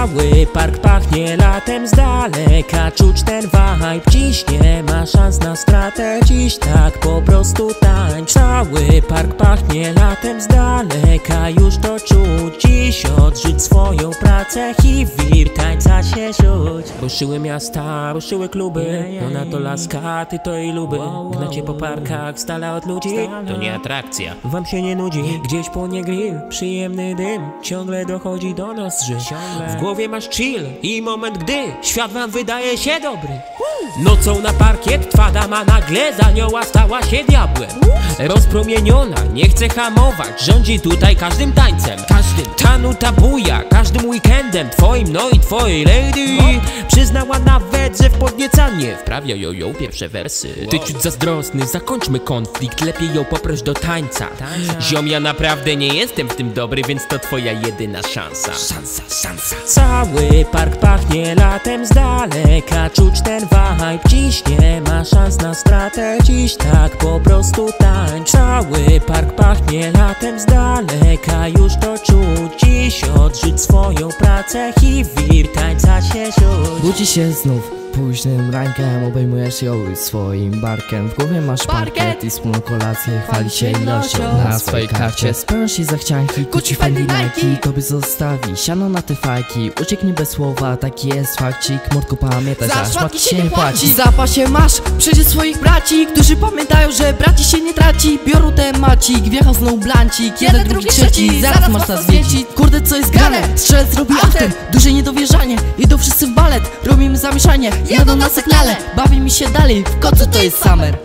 Cały park pachnie latem z daleka. Czuć ten vibe, dziś nie ma szans na stratę. Dziś tak po prostu tańcz. Cały park pachnie latem z daleka. Już to czuć, dziś odrzuć swoją pracę i wir tańca się rzuć. Ruszyły miasta, ruszyły kluby. Ona to laska, ty to jej luby. Gnacie po parkach, z dala od ludzi. To nie atrakcja, wam się nie nudzi. Gdzieś płonie grill, przyjemny dym. Ciągle dochodzi do nas, że w głowie masz chill i moment, gdy świat wam wydaje się dobry. Nocą na parkiet twa dama nagle z anioła stała się diabłem. Rozpromieniona, nie chce hamować, rządzi tutaj każdym tańcem. Ta nuta buja każdym weekendem twoim, no i twojej lady. Przyznała nawet, że w podniecanie wprawia ją pierwsze wersy. Ty ciut zazdrosny, zakończmy konflikt, lepiej ją poproś do tańca. Ziom, ja naprawdę nie jestem w tym dobry, więc to twoja jedyna szansa. Szansa. Cały park pachnie latem z daleka. Czuć ten vibe, dziś nie ma szans na stratę. Dziś tak po prostu tańcz. Cały park pachnie latem z daleka. Już to czuć, dziś odrzuć swoją pracę i wir tańca się rzuć. Budzi się znów późnym rankiem, obejmujesz ją swoim barkiem. W głowie masz parkiet i wspólną kolację, chwali się ilością. Na swojej karcie spełniasz jej zachcianki, Gucci, Fendi, Nike. Tobie zostawi siano na te fajki. Ucieknie bez słowa, taki jest fakcik. Mordku, pamiętaj, za szmatki się nie płaci. W zapasie masz przecież swoich braci, którzy pamiętają, że braci się nie traci. Biorą temacik, wjechał znowu blancik. Jeden, drugi, trzeci, zaraz masz nas zwiedzić. Kurde, co jest grane? Strzelec robi after, duże niedowierzanie. Idą wszyscy w balet, robimy zamieszanie. Jadą na sygnale, bawi mi się dalej, w końcu to jest summer.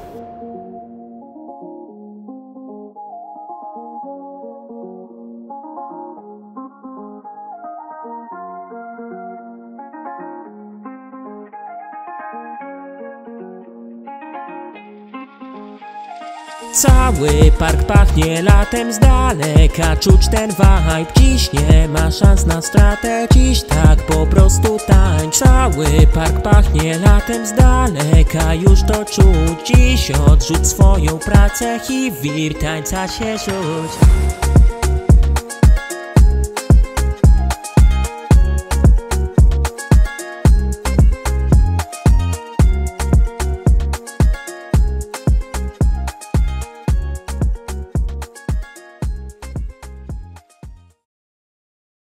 Cały park pachnie latem z daleka. Czuć ten vibe, dziś nie ma szans na stratę. Dziś tak po prostu tańcz. Cały park pachnie latem z daleka. Już to czuć, dziś odrzuć swoją pracę i wir tańca się rzuć.